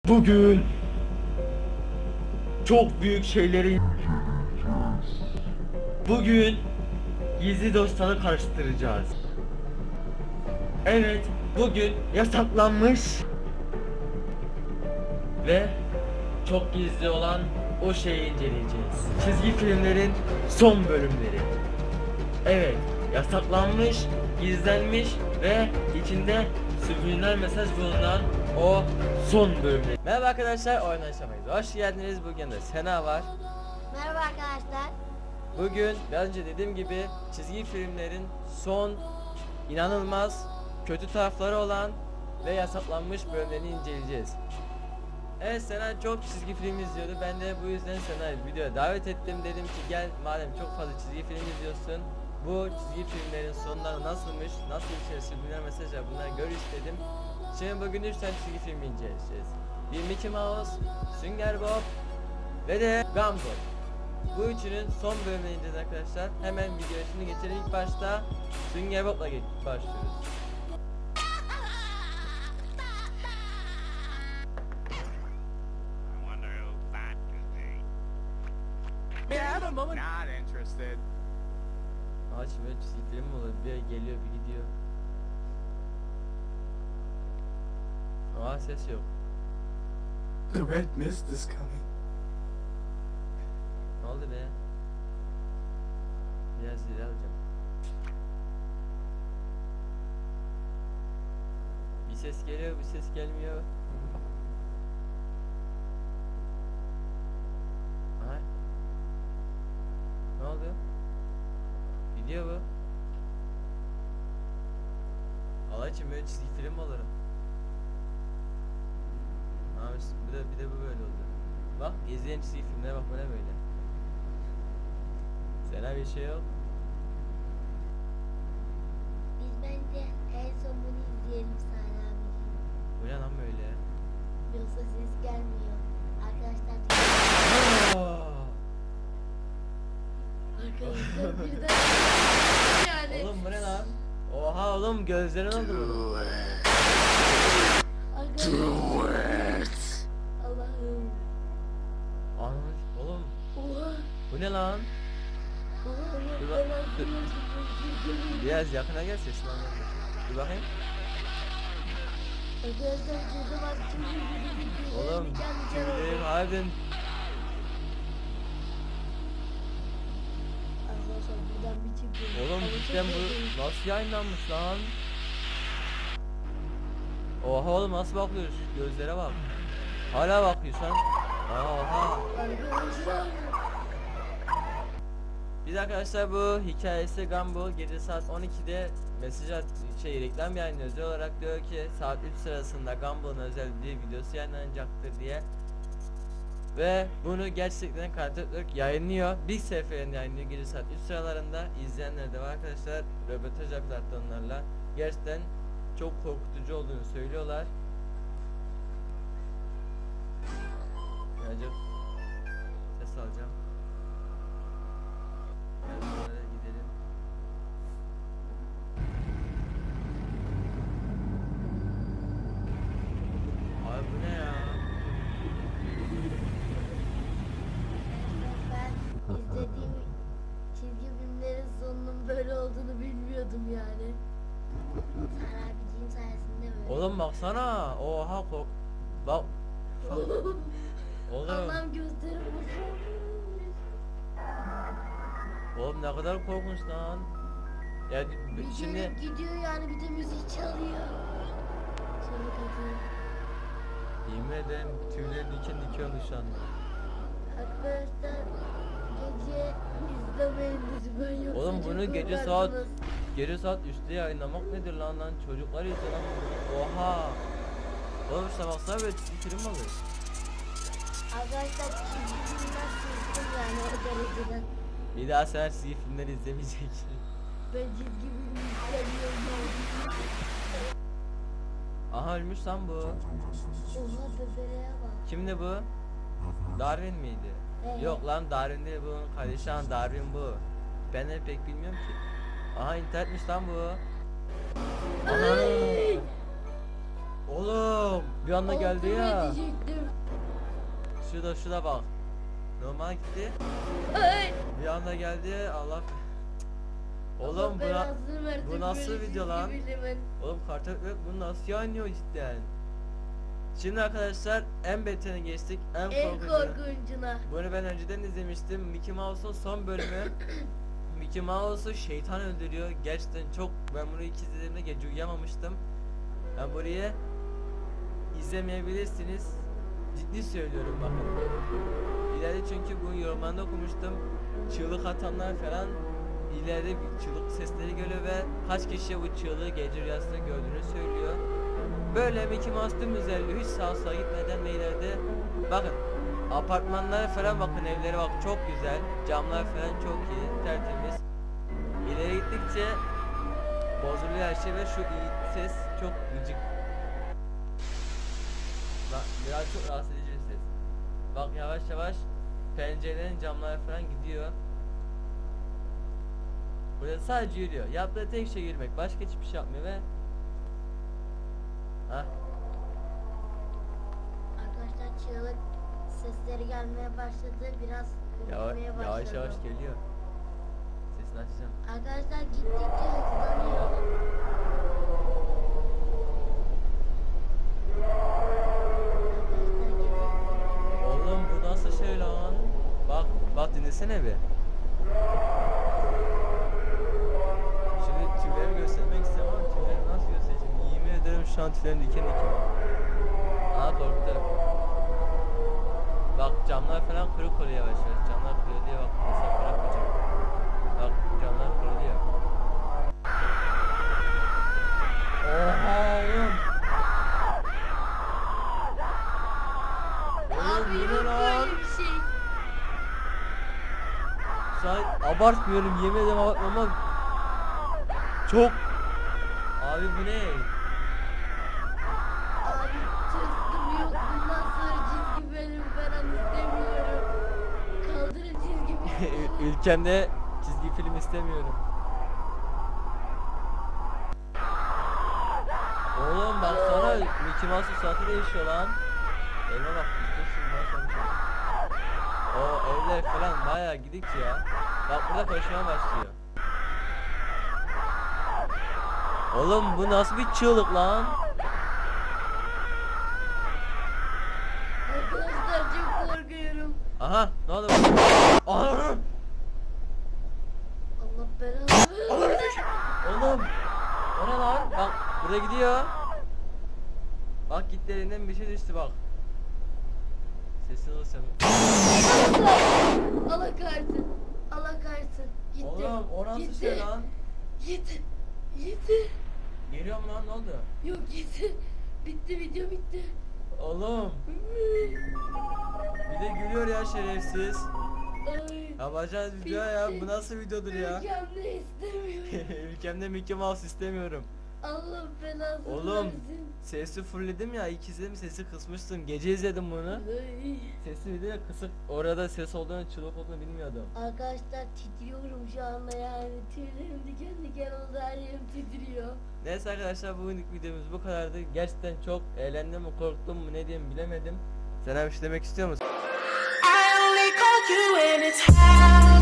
Bugün çok büyük şeyleri Bugün gizli dosyaları karıştıracağız. Evet, bugün yasaklanmış ve çok gizli olan o şeyi inceleyeceğiz. Çizgi filmlerin son bölümleri. Evet, yasaklanmış, gizlenmiş ve içinde subliminal mesaj bulunan o son bölümleri. Merhaba arkadaşlar, oyun aşamayız. Hoş geldiniz. Bugün de Sena var. Merhaba arkadaşlar. Bugün biraz önce dediğim gibi çizgi filmlerin son inanılmaz kötü tarafları olan ve yasaklanmış bölümlerini inceleyeceğiz. Evet, Sena çok çizgi film izliyordu. Ben de bu yüzden Sena'yı videoya davet ettim. Dedim ki gel, madem çok fazla çizgi film izliyorsun, bu çizgi filmlerin sonları nasılmış, nasıl içerisinde subliminal mesajlar, bunları gör istedim. Şimdi bugün 3 tane çizgi film inceleyeceğiz. Bir Mickey Mouse, Sünger Bob ve de Gumball. Bu üçünün son bölümünü inceleyeceğiz arkadaşlar. Hemen videoya şimdi geçelim. İlk başta Sünger Bob'la başlıyoruz. Not interested. Aç ve çizgi film mi olur? Bir geliyor bir gidiyor. Aa, ses yok. The red mist is coming. Ne oldu be? Biraz ileri alacağım. Bir ses geliyor, bir ses gelmiyor. Aha. Ne oldu? Gidiyor bu. Allah için böyle çizgi film mi alırım? Abi bir de bu böyle oldu. Bak, izleyen çizgi filmlere bak, böyle böyle. Sena bir şey yok. Biz bence en son bunu izleyelim Salih abiciğim. Bu ne lan böyle? Yoksa ses gelmiyor. Arkadaşlar arkadaşlar birden yani. Oğlum bu ne lan? Oha oğlum, gözlerin oldu mu? Arkadaşlar Allah'ım. Anlamış oğlum. Oha. Bu ne lan? Dur bak, dur. Biraz yakına gel, sesini anlayalım. Dur bakayım. Arkadaşlar şurada bak Oğlum tüylerim harbiden. Arkadaşlar buradan bir çıktı. Oğlum cidden bu nasıl yayınlanmış lan? Oha oğlum, nasıl bakıyoruz? Gözlere bak. Hala bakıyorsan. Oha. Arkadaşlar. Biz arkadaşlar bu hikayesi Gumball gece saat 12'de reklam yayınlıyor. Özel olarak diyor ki saat 3 sırasında Gumball'ın özel bir videosu yayınlanacaktır diye. Ve bunu gerçekten Cartoon Network yayınlıyor. Bir seferinde yayınlıyor gece saat 3 sıralarında. İzleyenler de var arkadaşlar. Röportaj yaptılar onlarla. Gerçekten çok korkutucu olduğunu söylüyorlar. Birazcık ses alacağım. Böyle gidelim. Abi bu ne ya? Ben izlediğim çizgi filmlerin sonunun böyle olduğunu bilmiyordum yani. Salih abiciğim sayesinde böyle. Oğlum baksana. Oha bak. Oğlum. Allah'ım gözlerim boşalmış. Oğlum ne kadar korkunç lan. Ya Bir şimdi gelip gidiyor yani, bir de müzik çalıyor. Şöyle kapıyı. yemin ederim tüylerim diken diken oldu şu anda. Arkadaşlar gece izlemeyin lütfen, yoksa Oğlum çok bunu gece korkarsınız. saat 3'te yayınlamak nedir lan çocuklar izliyor lan bunu. Oha. Oğlum işte baksana, böyle çizgi film olur. Arkadaşlar çizgi filmler sıktım yani o dereceden. Bir daha sen çizgi filmleri izlemeyeceksin. Ben çizgi film istemiyorum. Aha, ölmüş lan bu. Oha, bebeğe bak. Kimdi bu? Darwin miydi? Evet. Yok lan, Darwin değil, bu kardeşi an Darwin bu. Ben de pek bilmiyorum ki. Aha, internetmiş lan bu. Ana. Oğlum bir anda geldi ya. Diyecektim. Şurada bak. Normal gitti. Ay. Bir anda geldi. Allah. Oğlum Allah belasını versin bu nasıl böyle video lan? çizgi filmin. Oğlum Cartoon Network bunu nasıl yayınlıyor cidden? Şimdi arkadaşlar en beterini geçtik. En En korkuncu. korkuncuna. Bunu ben önceden izlemiştim. Mickey Mouse'un son bölümü. Mickey Mouse'u şeytan öldürüyor. Gerçekten çok, ben bunu ilk izlediğimde gece uyuyamamıştım. Ben burayı izlemeyebilirsiniz. Ciddi söylüyorum bakın. İleride çünkü bu yorumlarında okumuştum. Çığlık atanlar falan ileride bir çığlık sesleri geliyor ve kaç kişi bu çığlığı gece rüyasında gördüğünü söylüyor. Böyle Mickey Mouse tüm özelliği hiç sağa sola gitmeden ve ileride bakın apartmanlara falan bakın, evlere bak çok güzel, camlar falan çok iyi, tertemiz. İleri gittikçe bozuluyor her şey ve şu ses çok gıcık. Bak biraz çok rahatsız edici bir ses. Bak yavaş yavaş pencerelerin camları falan gidiyor. Burada sadece yürüyor. Yaptığı tek şey yürümek. Başka hiçbir şey yapmıyor ve Arkadaşlar çığlık sesleri gelmeye başladı. Biraz korkmaya başladı. yavaş yavaş geliyor. Sesini açacağım. Arkadaşlar gittikçe hızlanıyor. Oğlum bu nasıl şey lan? Bak dinlesene bir. Şimdi tüylerimi göstermek istiyorum ama tüylerimi nasıl göstereceğim? Yemin ederim şu an tüylerim diken diken. Aa korktu. Bak camlar falan kırık oluyor yavaş yavaş. Camlar kırılıyor bak. Mesela bırakmayacağım. Bak camlar kırılıyor. Oha oğlum. Abi Oğlum, yok bu ne lan? böyle bir şey. Şu an abartmıyorum, yemin ederim abartmam ama çok. Abi bu ne? Abi tırstım yok. Bundan sonra çizgi bölüm falan istemiyorum. Kaldırın çizgi bölümü. Ülkemde çizgi film istemiyorum. Oğlum baksana Mickey Mouse'un saati değişiyor lan. Elime bak, o evler falan bayağı gidik ya. Bak burada koşmaya başlıyor. Oğlum bu nasıl bir çığlık lan? Arkadaşlar çok korkuyorum. Aha ne oldu? Aha! Allah belanı versin. Oğlum o ne lan? Bak burada gidiyor. Bak gitti, elinden bir şey düştü bak. Sesini alırsan. Allah kahretsin. Allah kahretsin. Gitti. Oğlum o nasıl gitti. şey lan? Gitti. Gitti. Geliyor mu lan, ne oldu? Yok gitti. Bitti, video bitti. Oğlum bir de gülüyor ya şerefsiz. Ay. Yapacağınız video ya, bu nasıl videodur ya? Ülkemde istemiyorum. Ülkemde Mickey Mouse istemiyorum. Allah belasını Oğlum versin. sesi fullledim ya, ilk izledim sesi kısmıştım. Gece izledim bunu. Ay. Sesi bir de kısık, orada ses olduğunu, çığlık olduğunu bilmiyordum. Arkadaşlar titriyorum şu anda yani. Tüylerim diken diken oldu, her yerim titriyor. Neyse arkadaşlar, bugünlük videomuz bu kadardı. Gerçekten çok eğlendim mi, korktum mu, ne diyeyim bilemedim. Sen bir şey demek istiyor musun? I only call you when it's high.